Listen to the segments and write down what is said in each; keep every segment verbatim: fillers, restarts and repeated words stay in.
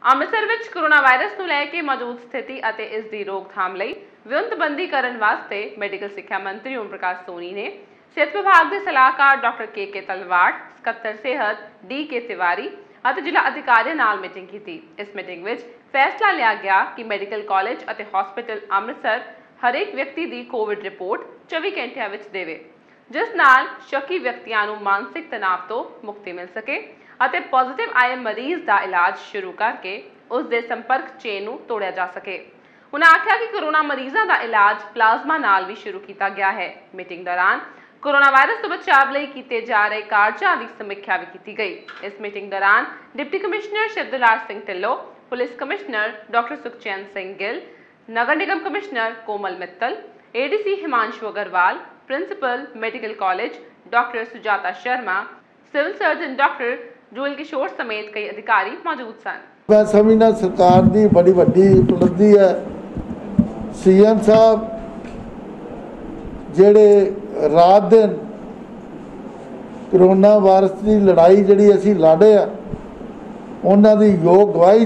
ਅੰਮ੍ਰਿਤਸਰ ਵਿੱਚ corona virus ਨੂੰ ਲੈ ਕੇ ਮੌਜੂਦ ਸਥਿਤੀ ਅਤੇ ਇਸ ਦੀ ਰੋਕਥਾਮ ਲਈ ਵਿਉਂਤਬੰਦੀ ਕਰਨ ਵਾਸਤੇ ਮੈਡੀਕਲ ਸਿੱਖਿਆ ਮੰਤਰੀ ਓਮ ਪ੍ਰਕਾਸ਼ ਸੋਨੀ ਨੇ ਸਿਹਤ ਵਿਭਾਗ ਦੇ ਸਲਾਹਕਾਰ ਡਾਕਟਰ ਕੇ ਕੇ ਤਲਵਾੜ, ਸਕੱਤਰ ਸਿਹਤ ਡੀ ਕੇ ਤਿਵਾਰੀ ਅਤੇ ਜ਼ਿਲ੍ਹਾ ਅਧਿਕਾਰੀਆਂ ਨਾਲ ਮੀਟਿੰਗ ਕੀਤੀ। ਇਸ ਮੀਟਿੰਗ ਵਿੱਚ ਫੈਸਲਾ ਲਿਆ ਗਿਆ ਕਿ ਮੈਡੀਕਲ ਕਾਲਜ ਅਤੇ ਹਸਪਤਾਲ ਅੰਮ੍ਰਿਤਸਰ ਹਰੇਕ ਵਿਅਕਤੀ ਦੀ ਕੋਵਿਡ ਰਿਪੋਰਟ ਚੌਵੀ ਘੰਟਿਆਂ ਵਿੱਚ ਦੇਵੇ, ਜਿਸ ਨਾਲ ਸ਼ੱਕੀ ਵਿਅਕਤੀਆਂ ਨੂੰ ਮਾਨਸਿਕ ਤਣਾਅ ਤੋਂ ਮੁਕਤੀ ਮਿਲ ਸਕੇ ਅਤੇ ਪੋਜ਼ਿਟਿਵ ਆਏ ਮਰੀਜ਼ ਦਾ ਇਲਾਜ ਸ਼ੁਰੂ ਕਰਕੇ ਉਸ ਦੇ ਸੰਪਰਕ ਚੇਨ ਨੂੰ ਤੋੜਿਆ ਜਾ ਸਕੇ। उन्होंने आख्या कि कोरोना मरीजों का इलाज प्लाज्मा नाल भी शुरू किया गया है। मीटिंग दौरान कोरोना वायरस तो बचाव लई कीते जा रहे कार्यां की समीक्षा भी की गई। इस मीटिंग दौरान deputy commissioner Shivdular Singh Dhillon, police commissioner doctor Sukhchain Singh Gill, नगर निगम commissioner Komal Mittal, A D C Himanshu Aggarwal, principal medical college doctor Sujata Sharma, civil surgeon doctor जूल किशोर समेत कई अधिकारी मौजूद सन। मैं समझना सरकार की बड़ी वड्डी उपलब्धि है। सी एम साहब जेड़े रात दिन करोना वायरस की लड़ाई जी असी लड़ रहे उन्हों की योग गवाही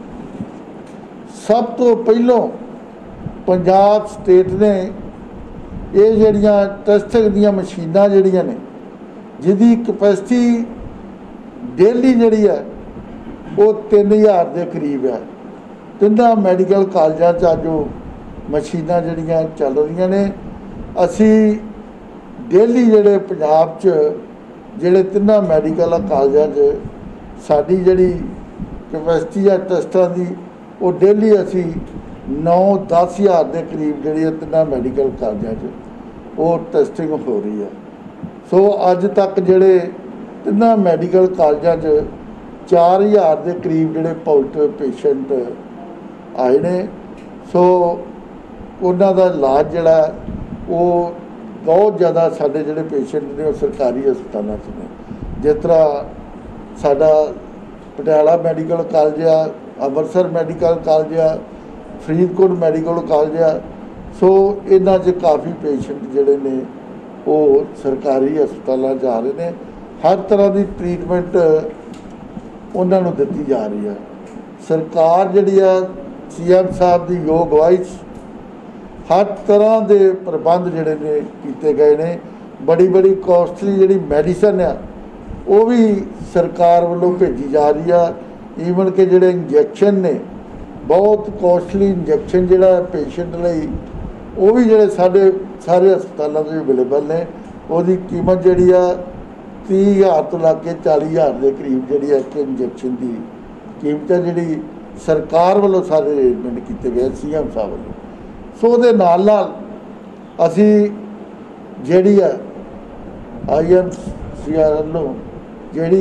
सब तो पहलों पंजाब स्टेट ने ये जड़ियाँ टेस्टिंग दी मशीनां जड़ियाँ ने जिहदी कैपेसिटी डेली जी है वो तीन हज़ार के करीब है। तिना मैडिकल कॉलेजों च अज मशीनां जड़ियाँ चल रही ने। असी डेली जोड़े पंजाब च जोड़े तिना मैडिकल कॉलेजों च साड़ी जी कैपेसिटी है टेस्टां की वो डेली असी नौ दस हज़ार के करीब जी तिना मैडिकल कॉलेजों च वो टेस्टिंग हो रही है। सो अज तक जोड़े तिना मैडिकल कॉलेजों च चार हज़ार के करीब जोड़े पॉजिटिव पेशेंट आए ने। सो उन्हों का इलाज जोड़ा वो बहुत ज़्यादा साढ़े जोड़े पेशेंट ने सरकारी हस्पतालों ने, जिस तरह साडा पटियाला मैडिकल कॉलेज आ, अमृतसर मैडिकल कॉलेज आ, फरीदकोट मैडिकल कॉलेज आ। सो इन्हां च काफ़ी पेशेंट जोड़े ने वो सरकारी हस्पतालों जा रहे हैं। हर तरह की ट्रीटमेंट उन्होंने दी जा रही है। सरकार जी सी एम साहब की योग गवाही हर तरह के प्रबंध जोड़े ने किए गए ने। बड़ी बड़ी कॉस्टली जी मैडिसन आ वो भी सरकार वालों भेजी जा रही है। ईवन के जोड़े इंजैक्शन ने बहुत कॉस्टली इंजैक्शन जोड़ा पेशेंट लई वो भी जोड़े साढ़े सारे हस्पतालों में अवेलेबल ने। उसकी कीमत जी तीह हज़ार तो ला के चाली हज़ार के करीब जी एक इंजैक्शन की कीमत है जी सरकार वालों सारे अरेंजमेंट किए गए सी एम साहब वालों। सो दे नाल नाल असी जी है आई एम सी आर वालों जी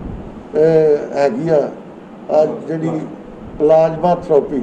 हैगी आ जी प्लाज्मा थेरेपी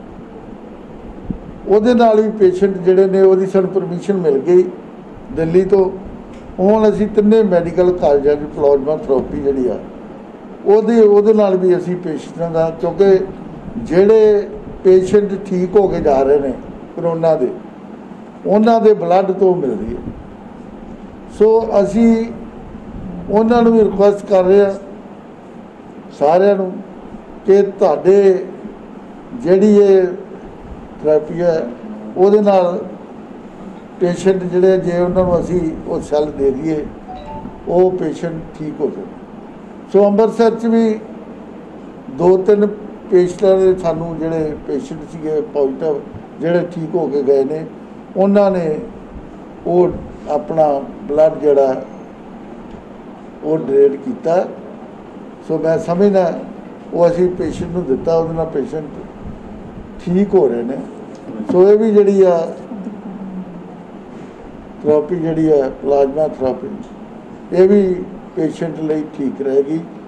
ਉਹਦੇ ਨਾਲ भी पेशेंट जोड़े ने वो सानू परमिशन मिल गई दिल्ली तो। ਹੁਣ ਅਸੀਂ ਤਿੰਨੇ ਮੈਡੀਕਲ ਕਾਲਜਾਂ 'ਚ ਪਲਾਜ਼ਮਾ ਥੈਰੇਪੀ ਜਿਹੜੀ ਆ ਉਹਦੇ ਉਹਦੇ ਨਾਲ ਵੀ ਅਸੀਂ ਪੇਸ਼ੈਂਟਾਂ ਦਾ, ਕਿਉਂਕਿ ਜਿਹੜੇ ਪੇਸ਼ੈਂਟ ਠੀਕ ਹੋ ਕੇ ਜਾ ਰਹੇ ਨੇ ਕਰੋਨਾ ਦੇ ਉਹਨਾਂ ਦੇ ਬਲੱਡ ਤੋਂ ਮਿਲਦੀ ਹੈ। ਸੋ ਅਸੀਂ ਉਹਨਾਂ ਨੂੰ ਵੀ ਰਿਕੁਐਸਟ ਕਰ ਰਹੇ ਹਾਂ ਸਾਰਿਆਂ ਨੂੰ ਕਿ ਤੁਹਾਡੇ ਜਿਹੜੀ ਇਹ ਥੈਰੇਪੀ ਹੈ ਉਹਦੇ ਨਾਲ पेशेंट जोड़े जे उन्होंने असी वो सैल दे दिए वो पेशेंट ठीक हो जाए। सो अमृतसर च भी दो तीन पेशेंट ने सानू जोड़े पेशेंट से पॉजिटिव जोड़े ठीक हो के गए ने उन्होंने वो अपना ब्लड जोड़ा वो डोनेट किया। सो मैं समझना वो असी पेशेंट को दिता वो पेशेंट ठीक हो रहे हैं। सो ये भी जी आ थेरेपी जी है प्लाज्मा थेरेपी ये भी पेशेंट लिए ठीक रहेगी।